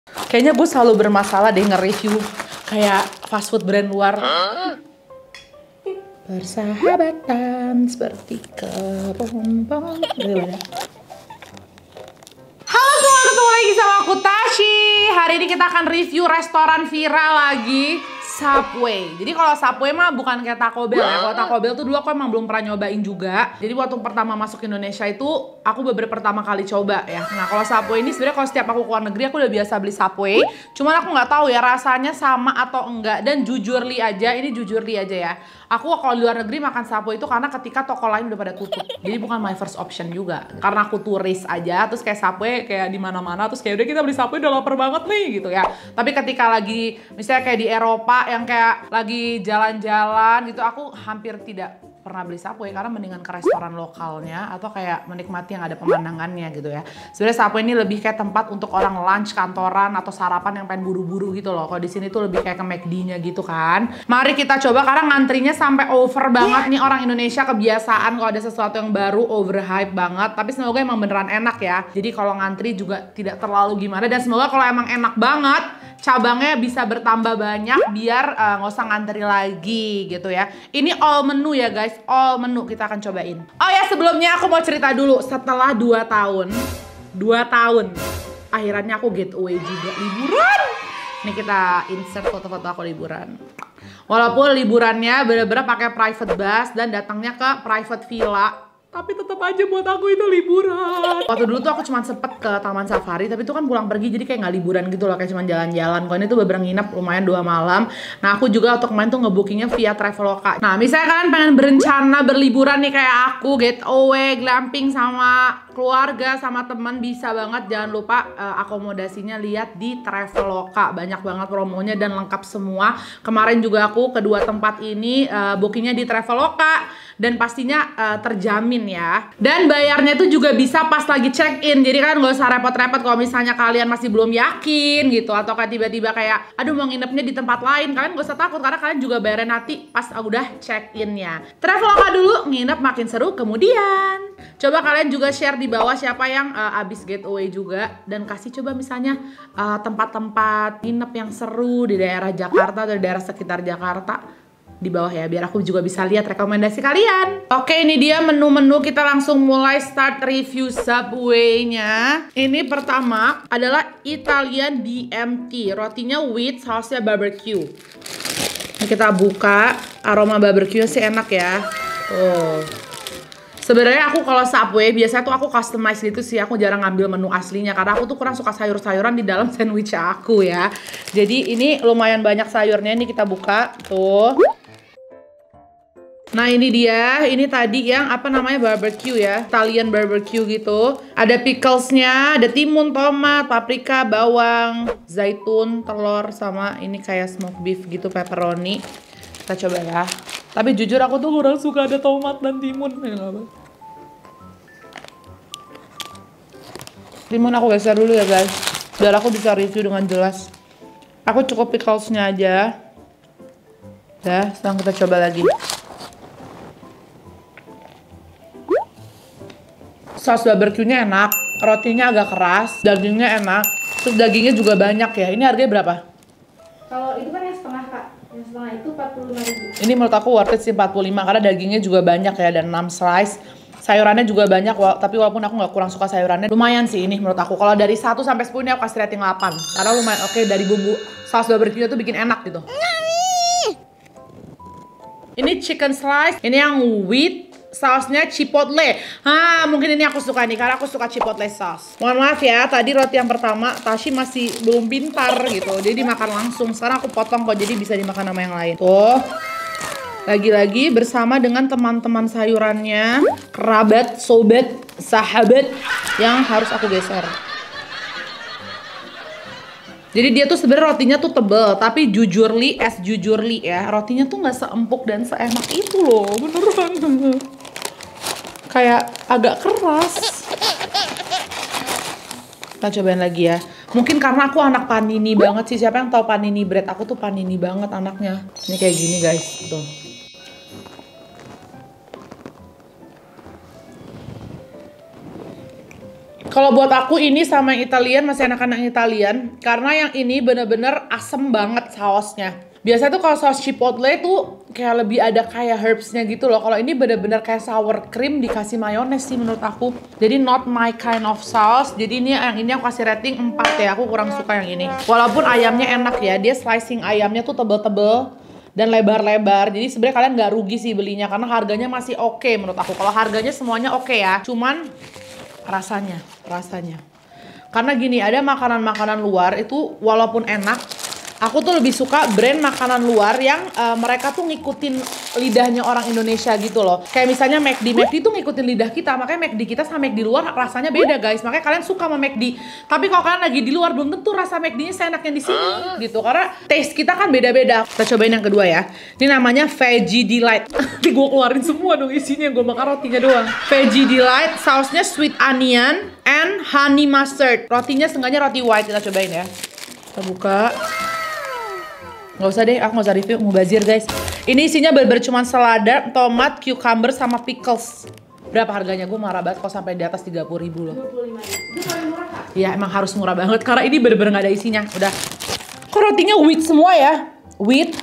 Kayaknya gue selalu bermasalah deh nge-review kayak fast food brand luar. Persahabatan seperti kepompong. Halo semua, ketemu lagi sama aku Tashi. Hari ini kita akan review restoran viral lagi, Subway. Jadi kalau Subway mah bukan kayak Taco Bell ya. Kalau Taco Bell tuh dulu aku emang belum pernah nyobain juga. Jadi waktu pertama masuk Indonesia itu aku beberapa pertama kali coba ya. Nah kalau Subway ini sebenarnya kalau setiap aku ke luar negeri aku udah biasa beli Subway. Cuman aku nggak tahu ya rasanya sama atau enggak. Dan jujur li aja, ini jujur li aja ya. Aku kalau di luar negeri makan Subway itu karena ketika toko lain udah pada tutup. Jadi bukan my first option juga. Karena aku turis aja, terus kayak Subway kayak di mana-mana, terus kayak udah kita beli Subway udah lapar banget nih gitu ya. Tapi ketika lagi misalnya kayak di Eropa yang kayak lagi jalan-jalan gitu, aku hampir tidak pernah beli Subway karena mendingan ke restoran lokalnya atau kayak menikmati yang ada pemandangannya gitu ya. Sebenarnya Subway ini lebih kayak tempat untuk orang lunch kantoran atau sarapan yang pengen buru-buru gitu loh. Kalau di sini tuh lebih kayak ke McD-nya gitu kan. Mari kita coba karena ngantrinya sampai over banget nih, orang Indonesia kebiasaan kalau ada sesuatu yang baru overhype banget. Tapi semoga emang beneran enak ya. Jadi kalau ngantri juga tidak terlalu gimana, dan semoga kalau emang enak banget cabangnya bisa bertambah banyak biar nggak usah ngantri lagi gitu ya. Ini all menu ya guys, all menu kita akan cobain. Oh ya, sebelumnya aku mau cerita dulu, setelah 2 tahun akhirnya aku getaway juga, liburan. Nih kita insert foto-foto aku liburan. Walaupun liburannya bener-bener pakai private bus dan datangnya ke private villa, tapi tetap aja buat aku itu liburan. Waktu dulu tuh aku cuma sempet ke Taman Safari, tapi itu kan pulang pergi jadi kayak nggak liburan gitu loh, kayak cuma jalan-jalan. Kalau ini tuh bener nginep lumayan 2 malam. Nah aku juga waktu kemarin tuh ngebookingnya via Traveloka. Nah misalnya kalian pengen berencana berliburan nih kayak aku, getaway, glamping sama keluarga sama teman, bisa banget. Jangan lupa akomodasinya lihat di Traveloka, banyak banget promonya dan lengkap semua. Kemarin juga aku kedua tempat ini bookingnya di Traveloka dan pastinya terjamin ya. Dan bayarnya itu juga bisa pas lagi check in, jadi kan nggak usah repot-repot kalau misalnya kalian masih belum yakin gitu, atau kayak tiba-tiba kayak aduh mau nginepnya di tempat lain, kalian gak usah takut karena kalian juga bayarnya nanti pas udah check in-nya. Traveloka dulu, nginep makin seru kemudian. Coba kalian juga share di bawah siapa yang abis getaway juga, dan kasih coba misalnya tempat-tempat nginep yang seru di daerah Jakarta atau di daerah sekitar Jakarta di bawah ya, biar aku juga bisa lihat rekomendasi kalian. Oke, ini dia menu-menu, kita langsung mulai start review Subway-nya. Ini pertama adalah Italian BMT, rotinya with sausnya barbecue. Ini kita buka, aroma barbecue sih enak ya. Oh. Sebenarnya aku kalau Subway biasanya tuh aku customize gitu sih, aku jarang ngambil menu aslinya karena aku tuh kurang suka sayur-sayuran di dalam sandwich aku ya. Jadi ini lumayan banyak sayurnya, ini kita buka tuh. Nah ini dia, ini tadi yang apa namanya barbecue ya, Italian barbecue gitu. Ada picklesnya, ada timun, tomat, paprika, bawang, zaitun, telur, sama ini kayak smoked beef gitu, pepperoni. Kita coba ya. Tapi jujur aku tuh kurang suka ada tomat dan timun. Timun aku geser dulu ya guys, biar aku bisa review dengan jelas. Aku cukup picklesnya aja. Dah, sekarang kita coba lagi. Saus barbecue-nya enak, rotinya agak keras, dagingnya enak, terus dagingnya juga banyak ya. Ini harganya berapa? Kalau itu kan yang setengah kak, yang setengah itu 45.000. Ini menurut aku worth it sih 45 karena dagingnya juga banyak ya, dan 6 slice. Sayurannya juga banyak, tapi walaupun aku nggak kurang suka sayurannya, lumayan sih ini menurut aku. Kalau dari 1 sampai 10 ini aku kasih rating 8. Karena lumayan oke, dari bumbu saus barbecue tuh bikin enak gitu. Ini chicken slice, ini yang with sausnya chipotle. Mungkin ini aku suka nih karena aku suka chipotle sauce. Mohon maaf ya, tadi roti yang pertama Tashi masih belum pintar gitu, jadi dimakan langsung. Sekarang aku potong kok, jadi bisa dimakan sama yang lain. Tuh, lagi-lagi bersama dengan teman-teman sayurannya, kerabat, sobat, sahabat yang harus aku geser. Jadi dia tuh sebenarnya rotinya tuh tebel, tapi jujurly ya, rotinya tuh nggak seempuk dan seenak itu loh, beneran. Kayak agak keras. Kita cobain lagi ya. Mungkin karena aku anak panini banget sih. Siapa yang tahu panini bread? Aku tuh panini banget anaknya. Ini kayak gini guys, tuh. Kalau buat aku ini sama yang Italian masih enakan yang Italian. Karena yang ini bener-bener asem banget sausnya. Biasanya tuh kalau saus chipotle tuh kayak lebih ada kayak herbsnya gitu loh. Kalau ini bener-bener kayak sour cream dikasih mayones sih menurut aku. Jadi not my kind of sauce. Jadi ini yang ini aku kasih rating 4 ya. Aku kurang suka yang ini. Walaupun ayamnya enak ya. Dia slicing ayamnya tuh tebel-tebel dan lebar-lebar. Jadi sebenarnya kalian nggak rugi sih belinya karena harganya masih oke menurut aku. Kalau harganya semuanya oke ya. Cuman rasanya. Karena gini, ada makanan-makanan luar itu walaupun enak, aku tuh lebih suka brand makanan luar yang mereka tuh ngikutin lidahnya orang Indonesia gitu loh. Kayak misalnya McD tuh ngikutin lidah kita, makanya McD kita sama McD luar rasanya beda guys. Makanya kalian suka sama McD. Tapi kalau kalian lagi di luar belum tentu rasa McD-nya seenak yang di sini gitu. Karena taste kita kan beda-beda. Kita cobain yang kedua ya. Ini namanya Veggie Delight. Nanti gue keluarin semua dong isinya, gue makan rotinya doang. Veggie Delight, sausnya sweet onion and honey mustard. Rotinya sengaja roti white, kita cobain ya. Kita buka. Nggak usah deh, aku nggak usah review, mubazir guys. Ini isinya bener-bener cuma selada, tomat, cucumber, sama pickles. Berapa harganya? Gue marah banget kalau sampai di atas 30.000 loh. 25.000. Itu paling murah kak? Iya emang harus murah banget, karena ini bener-bener nggak ada isinya. Udah. Kok rotinya wheat semua ya? Wheat.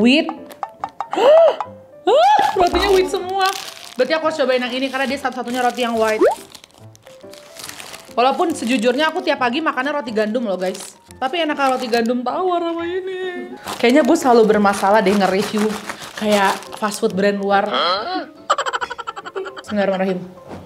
Rotinya wheat semua. Berarti aku harus cobain yang ini, karena dia satu-satunya roti yang white. Walaupun sejujurnya aku tiap pagi makannya roti gandum loh guys. Tapi enak roti gandum tawar sama ini. Kayaknya gue selalu bermasalah deh nge-review kayak fast food brand luar. Bismillahirrahmanirrahim.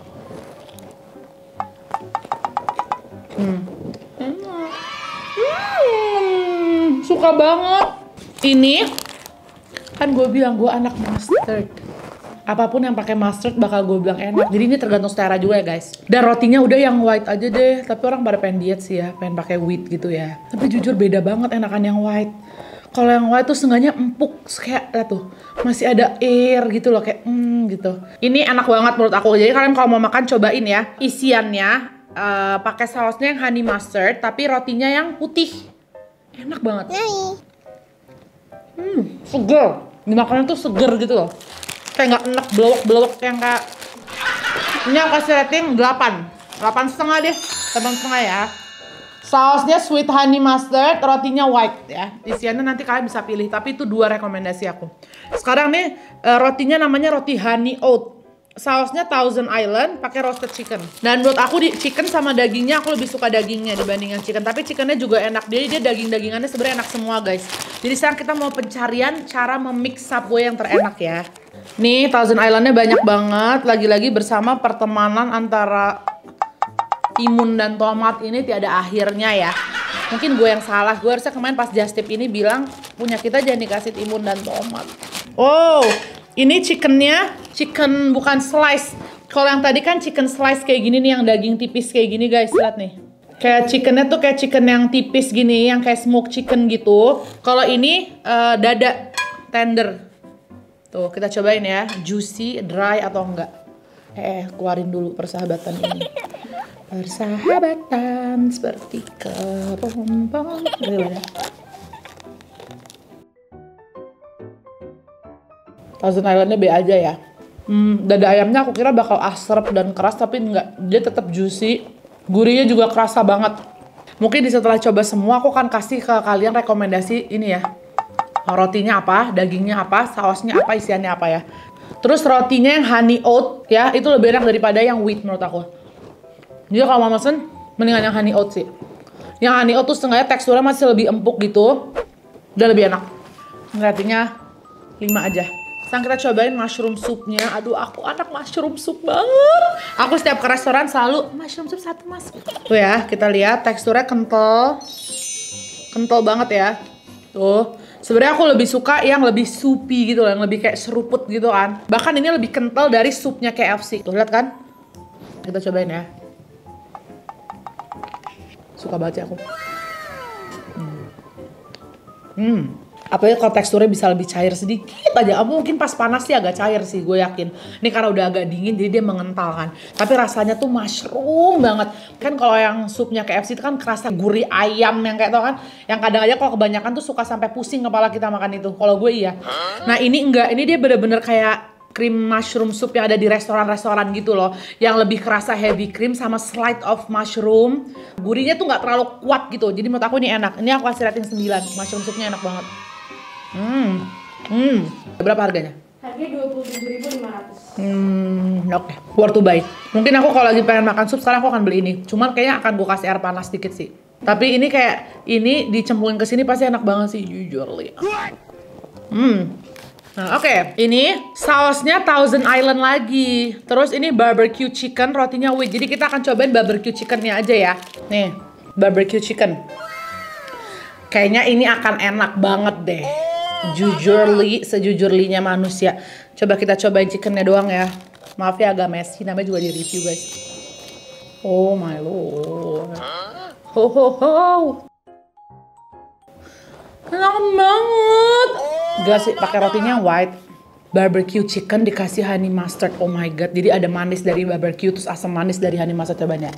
Suka banget. Ini kan gue bilang gue anak mustard. Apapun yang pakai mustard bakal gue bilang enak. Jadi ini tergantung selera juga ya guys. Dan rotinya udah yang white aja deh. Tapi orang pada pengen diet sih ya, pengen pakai wheat gitu ya. Tapi jujur beda banget enakan yang white. Kalau yang white tuh sengaja empuk, kayak tuh masih ada air gitu loh, kayak gitu. Ini enak banget menurut aku. Jadi kalian kalau mau makan cobain ya. Isiannya pakai sausnya yang honey mustard, tapi rotinya yang putih. Enak banget. Seger. Dimakannya tuh seger gitu loh. Kayak nggak enak belok yang kayak. Ini aku kasih rating 8. 8,5 deh. 8,5 ya. Sausnya sweet honey mustard, rotinya white ya. Isiannya nanti kalian bisa pilih, tapi itu 2 rekomendasi aku. Sekarang nih rotinya namanya roti honey oat. Sausnya Thousand Island pakai roasted chicken. Dan menurut aku di chicken sama dagingnya aku lebih suka dagingnya dibandingkan chicken. Tapi chickennya juga enak. Dia daging-dagingannya sebenarnya enak semua guys. Jadi sekarang kita mau pencarian cara memix Subway yang terenak ya. Nih Thousand Islandnya banyak banget. Lagi-lagi bersama pertemanan antara timun dan tomat ini tiada akhirnya ya. Mungkin gue yang salah. Gue harusnya kemarin pas just tip ini bilang punya kita jangan dikasih timun dan tomat. Oh, ini chickennya chicken bukan slice. Kalau yang tadi kan chicken slice kayak gini nih, yang daging tipis kayak gini guys. Lihat nih. Kayak chickennya tuh kayak chicken yang tipis gini, yang kayak smoked chicken gitu. Kalau ini dada tender. Tuh kita cobain ya, juicy, dry atau enggak. Keluarin dulu persahabatan ini. Persahabatan seperti kepompong. Gimana? Thousand Islandnya B aja ya. Dada ayamnya aku kira bakal asrep dan keras, tapi enggak. Dia tetap juicy. Gurihnya juga kerasa banget. Mungkin setelah coba semua aku akan kasih ke kalian rekomendasi ini ya. Rotinya apa, dagingnya apa, sausnya apa, isiannya apa ya. Terus rotinya yang honey oat ya, itu lebih enak daripada yang wheat menurut aku. Jadi kalau mau mesen, mendingan yang honey oat sih. Yang honey oat tuh setengahnya teksturnya masih lebih empuk gitu. Udah lebih enak. Ratingnya 5 aja. Sekarang kita cobain mushroom soupnya. Aduh, aku anak mushroom soup banget. Aku setiap ke restoran selalu mushroom soup 1 mas. Tuh ya, kita lihat teksturnya kental. Kental banget ya. Tuh. Sebenarnya aku lebih suka yang lebih soupy gitu loh, yang lebih kayak seruput gitu kan. Bahkan ini lebih kental dari supnya KFC. Tuh, lihat kan? Kita cobain ya. Suka banget sih aku. Apalagi kalau teksturnya bisa lebih cair sedikit aja. Mungkin pas panas sih agak cair sih, gue yakin. Ini karena udah agak dingin jadi dia mengental kan. Tapi rasanya tuh mushroom banget. Kan kalau yang supnya KFC itu kan kerasa gurih ayam yang kayak tau kan. Yang kadang aja kalau kebanyakan tuh suka sampai pusing kepala kita makan itu. Kalau gue iya. Nah ini enggak, ini dia bener-bener kayak cream mushroom soup yang ada di restoran-restoran gitu loh. Yang lebih kerasa heavy cream sama slide of mushroom. Gurihnya tuh nggak terlalu kuat gitu. Jadi menurut aku ini enak. Ini aku kasih rating 9. Mushroom soupnya enak banget. Berapa harganya? Harganya 27.500. Oke. Worth to buy. Mungkin aku kalau lagi pengen makan sup sekarang aku akan beli ini. Cuman kayaknya akan gue kasih air panas dikit sih. Tapi ini kayak ini dicemplungin ke sini pasti enak banget sih jujur li. Nah, oke. Ini sausnya Thousand Island lagi. Terus ini barbecue chicken, rotinya wheat. Jadi kita akan cobain barbecue chickennya aja ya. Nih, barbecue chicken. Kayaknya ini akan enak banget deh. Jujurly, sejujurlinya manusia. Coba kita cobain chickennya doang ya. Maaf ya agak messy, namanya juga di review guys. Oh my lord. Ho ho ho. Enak banget. Gak sih, pakai rotinya white. Barbecue chicken dikasih honey mustard. Oh my god. Jadi ada manis dari barbecue terus asam manis dari honey mustard, cobain ya.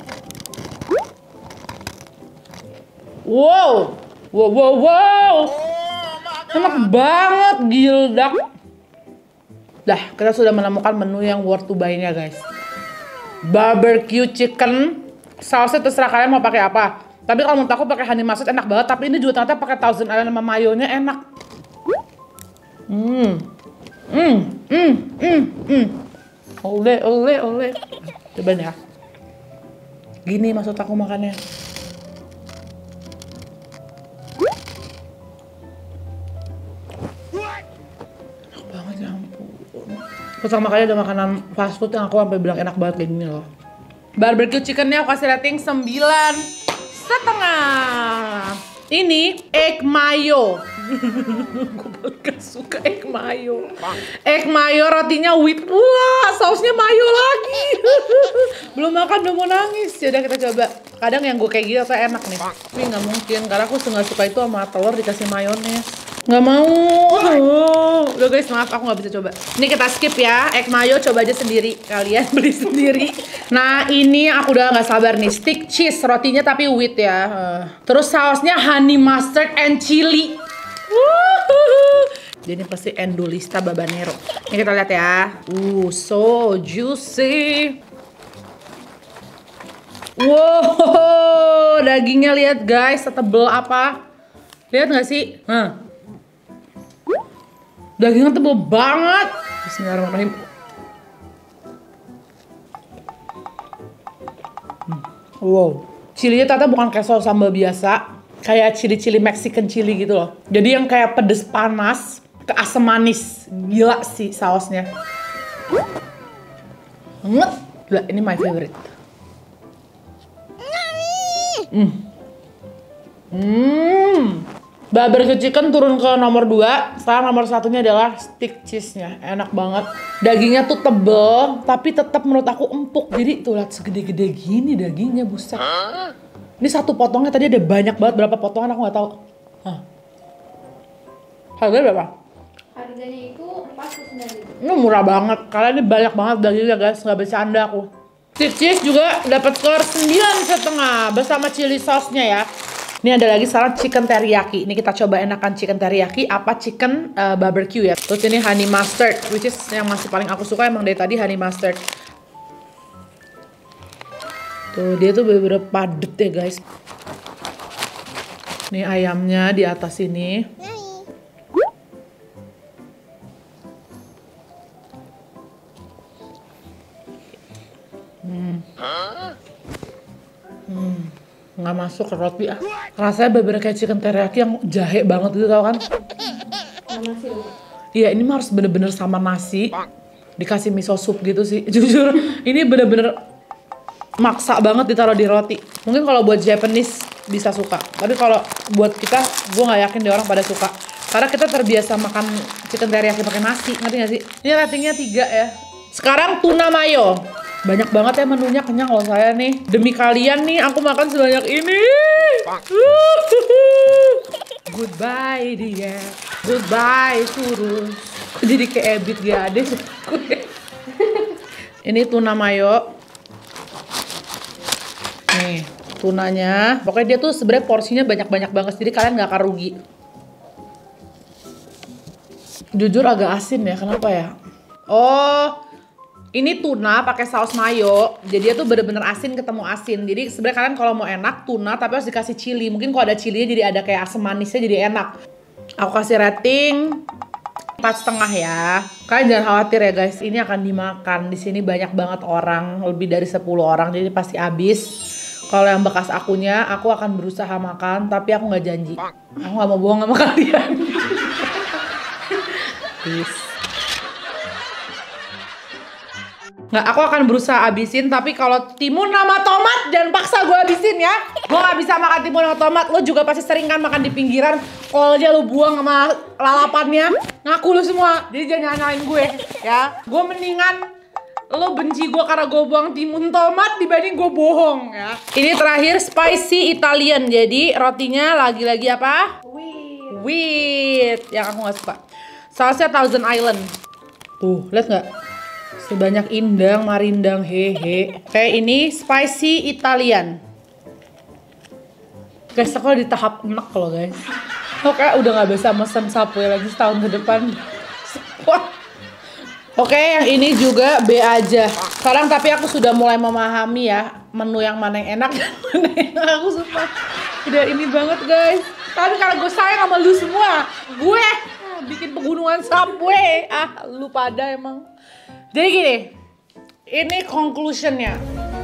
Wow. Wow wow wow. Enak banget, gildak. Dah, kita sudah menemukan menu yang worth to buy-nya guys. Barbecue chicken. Sausnya terserah kalian mau pakai apa. Tapi kalau menurut aku pakai honey mustard enak banget. Tapi ini juga ternyata pakai Thousand Island sama mayonya enak. Oleh. Coba ya. Gini maksud aku makannya. Enak banget ya ampun. Pertama kali ada makanan fast food yang aku sampai bilang enak banget kayak gini loh. Barbecue chickennya aku kasih rating 9,5. Ini egg mayo. Gue paling gak suka egg mayo. Egg mayo rotinya wheat pula, sausnya mayo lagi. Belum makan udah mau nangis. Yaudah kita coba. Kadang yang gue kayak gitu tuh enak nih. Tapi nggak mungkin karena aku nggak suka itu sama telur dikasih mayones. Nggak mau. Udah guys, maaf aku nggak bisa coba. Ini kita skip ya. Egg mayo coba aja sendiri. Kalian beli sendiri. Nah ini aku udah nggak sabar nih. Stick cheese rotinya tapi wheat ya. Terus sausnya honey mustard and chili. Jadi pasti endulista babanero. Ini kita lihat ya. So juicy. Wow, dagingnya lihat guys, setebel apa? Lihat nggak sih? Dagingnya tebel banget. Bismillahirrahmanirrahim. Wow, chilinya ternyata bukan kayak saus sambal biasa, kayak chili Mexican chili gitu loh. Jadi yang kayak pedes panas ke asam manis, gila sih sausnya. Gila, ini my favorite. Barbecue chicken turun ke nomor 2. Sekarang nomor 1-nya adalah stick cheese-nya. Enak banget. Dagingnya tuh tebel, tapi tetap menurut aku empuk. Jadi tuh lihat segede-gede gini dagingnya, buset. Ini satu potongnya tadi ada banyak banget. Berapa potongan aku nggak tahu. Harganya berapa? Harganya itu 49.000. Ini murah banget. Karena ini banyak banget dagingnya guys. Nggak bercanda aku. Stick cheese juga dapat skor 9,5 bersama chili sauce-nya ya. Ini ada lagi sekarang chicken teriyaki. Ini kita coba enakan chicken teriyaki apa chicken barbecue ya. Terus ini honey mustard, which is yang masih paling aku suka emang dari tadi honey mustard. Tuh dia tuh bener-bener padet ya guys. Nih ayamnya di atas ini. Nggak masuk ke roti ah. Rasanya bener-bener kayak chicken teriyaki yang jahe banget gitu tau kan. Iya ini mah harus bener-bener sama nasi dikasih miso soup gitu sih. Jujur ini bener-bener maksa banget ditaruh di roti. Mungkin kalau buat Japanese bisa suka, tapi kalau buat kita gue nggak yakin deh orang pada suka. Karena kita terbiasa makan chicken teriyaki pakai nasi, ngerti gak sih? Ini ratingnya 3 ya. Sekarang tuna mayo. Banyak banget ya menunya, kenyang loh saya nih. Demi kalian nih aku makan sebanyak ini. Goodbye dia. Goodbye Turus. Jadi kayak Ebit Gade. Ini tuna mayo. Nih tunanya. Pokoknya dia tuh sebenarnya porsinya banyak-banyak banget. Jadi kalian gak akan rugi. Jujur agak asin ya, kenapa ya? Oh, ini tuna pakai saus mayo. Jadi dia tuh bener-bener asin ketemu asin. Jadi sebenarnya kalian kalau mau enak tuna tapi harus dikasih chili. Mungkin kalau ada chilinya jadi ada kayak asam manisnya jadi enak. Aku kasih rating 4,5 ya. Kalian jangan khawatir ya guys, ini akan dimakan. Di sini banyak banget orang, lebih dari 10 orang, jadi pasti habis. Kalau yang bekas akunya, aku akan berusaha makan, tapi aku nggak janji. Aku nggak mau bohong sama kalian. Peace. Nggak, aku akan berusaha habisin, tapi kalau timun sama tomat jangan paksa gue habisin ya. Gue nggak bisa makan timun sama tomat. Lo juga pasti sering kan makan di pinggiran, kolnya lo buang sama lalapannya. Ngaku lo semua, jadi jangan nyalain gue ya. Gue mendingan lo benci gue karena gue buang timun tomat dibanding gue bohong ya. Ini terakhir spicy Italian, jadi rotinya lagi-lagi apa? Wheat, yang aku nggak suka. Sausnya Thousand Island. Tuh, lihat nggak? Sebanyak indang, marindang, hehe. Kayak ini spicy Italian. Guys, aku di tahap enak loh guys. Oke, udah nggak bisa mesen Subway lagi setahun ke depan. Oke, yang ini juga B aja. Sekarang tapi aku sudah mulai memahami ya menu yang mana yang enak dan mana yang aku suka. Udah ini banget guys. Tapi karena gue sayang sama lu semua, gue bikin pegunungan Subway. Ah, lu pada emang. Jadi gini, ini conclusionnya,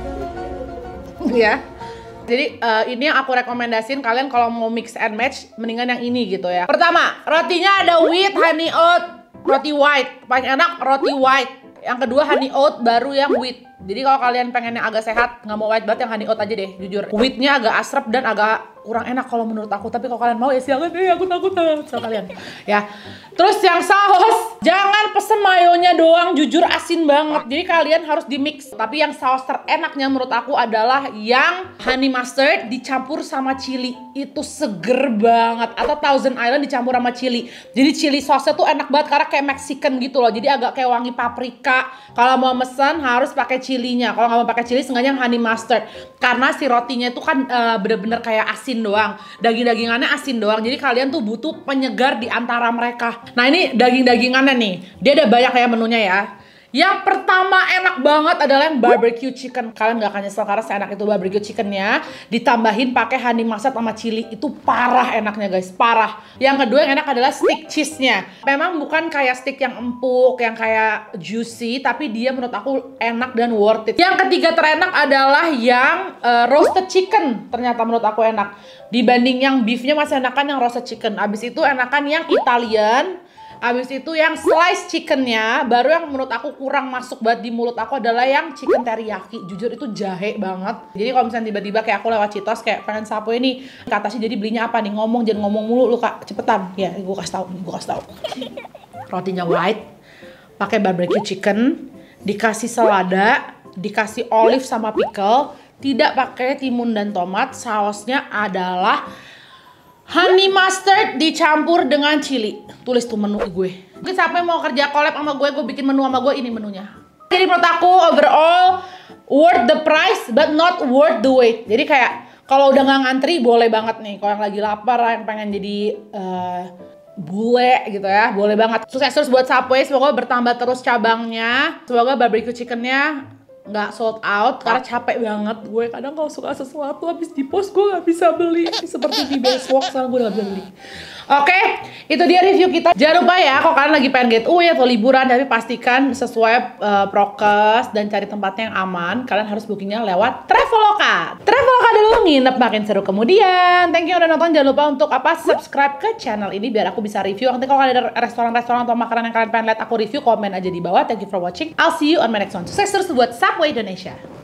ya. Jadi ini yang aku rekomendasiin kalian kalau mau mix and match, mendingan yang ini gitu ya. Pertama, rotinya ada wheat, honey oat, roti white. Paling enak roti white. Yang kedua honey oat, baru yang wheat. Jadi kalau kalian pengen yang agak sehat, nggak mau white banget, yang honey oat aja deh, jujur. Wheatnya agak asrep dan agak kurang enak kalau menurut aku. Tapi kalau kalian mau ya silakan deh, aku takut sama kalian. Ya. Terus yang saus, jangan pesen mayonya doang, jujur asin banget. Jadi kalian harus di mix. Tapi yang saus terenaknya menurut aku adalah yang honey mustard dicampur sama chili. Itu seger banget. Atau Thousand Island dicampur sama chili. Jadi chili sausnya tuh enak banget karena kayak Mexican gitu loh. Jadi agak kayak wangi paprika. Kalau mau mesen harus pakai chilinya. Kalau nggak mau pakai chili, sengaja yang honey mustard. Karena si rotinya itu kan bener-bener kayak asin doang. Daging-dagingannya asin doang. Jadi kalian tuh butuh penyegar di antara mereka. Nah ini daging-dagingannya nih. Dia ada banyak ya menunya ya. Yang pertama enak banget adalah yang barbecue chicken. Kalian gak akan nyesel karena seenak itu barbecue chickennya. Ditambahin pakai honey mustard sama chili. Itu parah enaknya guys, parah. Yang kedua yang enak adalah stick cheese-nya. Memang bukan kayak stick yang empuk, yang kayak juicy. Tapi dia menurut aku enak dan worth it. Yang ketiga terenak adalah yang roasted chicken. Ternyata menurut aku enak. Dibanding yang beefnya masih enakan yang roasted chicken. Abis itu enakan yang Italian. Abis itu yang slice chickennya, baru yang menurut aku kurang masuk banget di mulut aku adalah yang chicken teriyaki. Jujur itu jahe banget. Jadi kalau misalnya tiba-tiba kayak aku lewat Citos kayak pengen Subway nih, kata sih jadi belinya apa nih? Ngomong, jangan ngomong mulu lu kak, cepetan. Ya, gue kasih tau. Rotinya white, pakai barbecue chicken, dikasih selada, dikasih olive sama pickle, tidak pakai timun dan tomat. Sausnya adalah honey mustard dicampur dengan chili. Tulis tuh menu gue. Mungkin siapa yang mau kerja collab sama gue bikin menu sama gue, ini menunya. Jadi menurut aku overall worth the price but not worth the wait. Jadi kayak kalau udah nggak ngantri boleh banget nih. Kalau yang lagi lapar, yang pengen jadi bule gitu ya, boleh banget. Sukses terus buat Subway, semoga bertambah terus cabangnya. Semoga barbecue chickennya nggak sold out karena capek banget gue. Kadang kalau suka sesuatu habis di post gue nggak bisa beli. Seperti di Bestwalk sekarang gue udah nggak bisa beli. Oke, itu dia review kita. Jangan lupa ya kalau kalian lagi pengen getaway atau liburan, tapi pastikan sesuai prokes dan cari tempatnya yang aman. Kalian harus bookingnya lewat Traveloka. Traveloka dulu, nginep makin seru kemudian. Thank you udah nonton. Jangan lupa untuk subscribe ke channel ini biar aku bisa review. Nanti kalau ada restoran-restoran atau makanan yang kalian pengen lihat aku review, komen aja di bawah. Thank you for watching. I'll see you on my next one. Sukses terus buat Subway Indonesia.